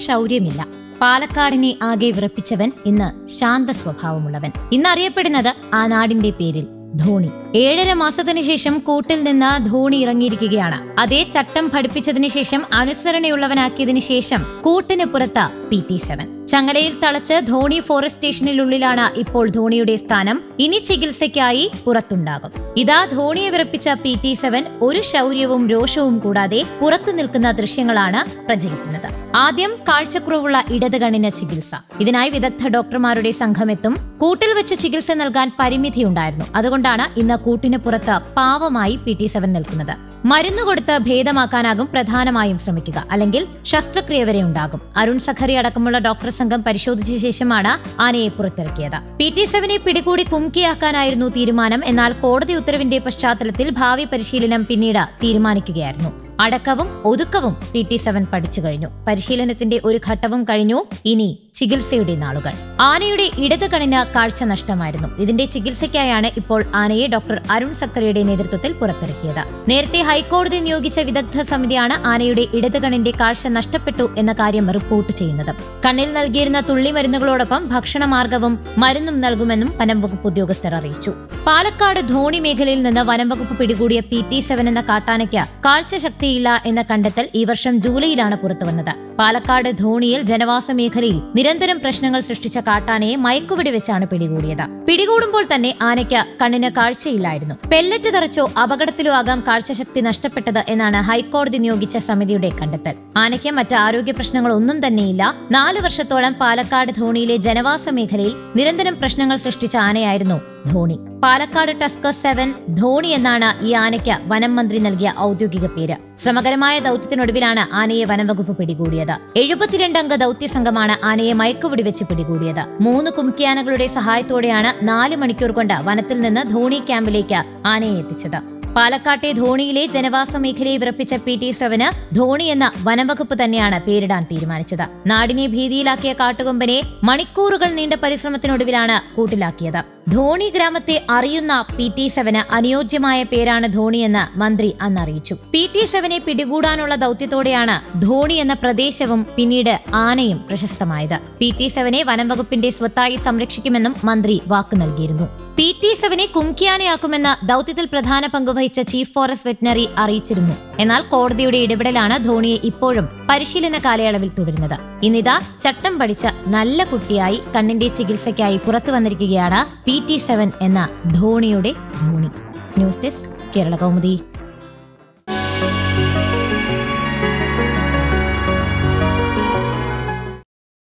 ശൗര്യമില്ല. പാലക്കാടിനെ ആകെ വിറപ്പിച്ചവൻ ഇന്ന് ശാന്ത സ്വഭാവമുള്ളവൻ. ഇന്നറിയപ്പെടുന്നത് ആ നാടിന്റെ പേരിൽ ധോണി. 7.5 മാസത്തിനു ശേഷം കൂട്ടിൽ നിന്ന് ധോണി ഇറങ്ങിയിരിക്കുകയാണ്. അതേ ചട്ടം പഠിപ്പിച്ചതിനു ശേഷം അനുസരണയുള്ളവനാക്കിയതിനു ശേഷം കൂട്ടിന് പുറത്ത് PT7. ചങ്ങലയിൽ തളച്ച് ധോണി ഫോറസ്റ്റ് സ്റ്റേഷനിലുള്ളിലാണ് ഇപ്പോൾ ധോണിയുടെ സ്ഥാനം. ഇനി ചികിത്സയ്ക്കായി പുറത്തുണ്ടാകും. ഇതാ ധോണിയെ വിറപ്പിച്ച PT7 ഒരു ശൗര്യവും രോഷവും കൂടാതെ പുറത്തു നിൽക്കുന്ന ദൃശ്യങ്ങളാണ് പ്രചരിക്കുന്നത്. ആദ്യം കാഴ്ചക്കുറവുള്ള ഇടത് കണ്ണിന് ചികിത്സ. ഇതിനായി വിദഗ്ധ ഡോക്ടർമാരുടെ സംഘമെത്തും. കൂട്ടിൽ വെച്ച് ചികിത്സ നൽകാൻ പരിമിതിയുണ്ടായിരുന്നു. അതുകൊണ്ടാണ് ഇന്ന് കൂട്ടിന് പുറത്ത് പാവമായി PT7 നിൽക്കുന്നത്. മരുന്ന് കൊടുത്ത് ഭേദമാക്കാനാകും പ്രധാനമായും ശ്രമിക്കുക, അല്ലെങ്കിൽ ശസ്ത്രക്രിയ വരെ ഉണ്ടാകും. അരുൺ സഖറി അടക്കമുള്ള ഡോക്ടർ സംഘം പരിശോധിച്ച ശേഷമാണ് ആനയെ പുറത്തിറക്കിയത്. PT7നെ പിടികൂടി കുംകിയാക്കാനായിരുന്നു തീരുമാനം. എന്നാൽ കോടതി ഉത്തരവിന്റെ പശ്ചാത്തലത്തിൽ ഭാവി പരിശീലനം പിന്നീട് തീരുമാനിക്കുകയായിരുന്നു. അടക്കവും ഒതുക്കവും PT7 പഠിച്ചു കഴിഞ്ഞു. പരിശീലനത്തിന്റെ ഒരു ഘട്ടവും കഴിഞ്ഞു. ഇനി ചികിത്സയുടെ നാളുകൾ. ആനയുടെ ഇടത് കണ്ണിന് കാഴ്ച നഷ്ടമായിരുന്നു. ഇതിന്റെ ചികിത്സയ്ക്കായാണ് ഇപ്പോൾ ആനയെ ഡോക്ടർ അരുൺ സഖറിയുടെ നേതൃത്വത്തിൽ പുറത്തിറക്കിയത്. നേരത്തെ ഹൈക്കോടതി നിയോഗിച്ച വിദഗ്ധ സമിതിയാണ് ആനയുടെ ഇടത് കണ്ണിന്റെ കാഴ്ച നഷ്ടപ്പെട്ടു എന്ന കാര്യം റിപ്പോർട്ട് ചെയ്യുന്നത്. കണ്ണിൽ നൽകിയിരുന്ന തുള്ളി മരുന്നുകളോടൊപ്പം ഭക്ഷണമാർഗവും മരുന്നും നൽകുമെന്നും വനംവകുപ്പ് ഉദ്യോഗസ്ഥർ അറിയിച്ചു. പാലക്കാട് ധോണി മേഖലയിൽ നിന്ന് വനംവകുപ്പ് പിടികൂടിയ PT7 എന്ന കാട്ടാനയ്ക്ക് കാഴ്ചശക്തിയില്ല എന്ന കണ്ടെത്തൽ ഈ വർഷം ജൂലൈയിലാണ് പുറത്തുവന്നത്. പാലക്കാട് ധോണിയിൽ ജനവാസ മേഖലയിൽ നിരന്തരം പ്രശ്നങ്ങൾ സൃഷ്ടിച്ച കാട്ടാനയെ മയക്കുവെടി വെച്ചാണ് പിടികൂടിയത്. പിടികൂടുമ്പോൾ തന്നെ ആനയ്ക്ക് കണ്ണിന് കാഴ്ചയില്ലായിരുന്നു. പെല്ലറ്റ് തെറിച്ചോ അപകടത്തിലോ ആകാം കാഴ്ചശക്തി നഷ്ടപ്പെട്ടത് എന്നാണ് ഹൈക്കോടതി നിയോഗിച്ച സമിതിയുടെ കണ്ടെത്തൽ. ആനയ്ക്ക് മറ്റ് ആരോഗ്യ പ്രശ്നങ്ങളൊന്നും തന്നെയില്ല. 4 വർഷത്തോളം പാലക്കാട് ധോണിയിലെ ജനവാസ മേഖലയിൽ നിരന്തരം പ്രശ്നങ്ങൾ സൃഷ്ടിച്ച ആനയായിരുന്നു ധോണി. പാലക്കാട് ടസ്കർ 7 ധോണി എന്നാണ് ഈ ആനയ്ക്ക് വനം മന്ത്രി നൽകിയ ഔദ്യോഗിക പേര്. ശ്രമകരമായ ദൌത്യത്തിനൊടുവിലാണ് ആനയെ വനംവകുപ്പ് പിടികൂടിയത്. 72 അംഗ ദൌത്യ സംഘമാണ് ആനയെ മയക്കുവെടി വെച്ച് പിടികൂടിയത്. 3 കുംകിയാനകളുടെ സഹായത്തോടെയാണ് 4 മണിക്കൂർ കൊണ്ട് വനത്തിൽ നിന്ന് ധോണി ക്യാമ്പിലേക്ക് ആനയെ എത്തിച്ചത്. പാലക്കാട്ടെ ധോണിയിലെ ജനവാസ മേഖലയെ വിറപ്പിച്ച PT7 ധോണി എന്ന വനംവകുപ്പ് തന്നെയാണ് പേരിടാൻ തീരുമാനിച്ചത്. നാടിനെ ഭീതിയിലാക്കിയ കാട്ടുകൊമ്പനെ മണിക്കൂറുകൾ നീണ്ട പരിശ്രമത്തിനൊടുവിലാണ് കൂട്ടിലാക്കിയത്. ധോണി ഗ്രാമത്തെ അറിയുന്ന PT7 അനുയോജ്യമായ പേരാണ് ധോണിയെന്ന് മന്ത്രി അന്ന് അറിയിച്ചു. PT7നെ പിടികൂടാനുള്ള ദൌത്യത്തോടെയാണ് ധോണി എന്ന പ്രദേശവും പിന്നീട് ആനയും പ്രശസ്തമായത്. PT7നെ വനംവകുപ്പിന്റെ സ്വത്തായി സംരക്ഷിക്കുമെന്നും മന്ത്രി വാക്ക് നൽകിയിരുന്നു. PT7നെ കുംകിയാനയാക്കുമെന്ന് ദൌത്യത്തിൽ പ്രധാന പങ്കുവഹിച്ച ചീഫ് ഫോറസ്റ്റ് വെറ്റിനറി അറിയിച്ചിരുന്നു. എന്നാൽ കോടതിയുടെ ഇടപെടലാണ് ധോണിയെ ഇപ്പോഴും പരിശീലന കാലയളവിൽ തുടരുന്നത്. ഇന്നിതാ ചട്ടം പഠിച്ച നല്ല കുട്ടിയായി കണ്ണിന്റെ ചികിത്സയ്ക്കായി പുറത്തു വന്നിരിക്കുകയാണ് PT7 എന്ന ധോണിയുടെ ധോണി. News desk Kerala Kaumudi.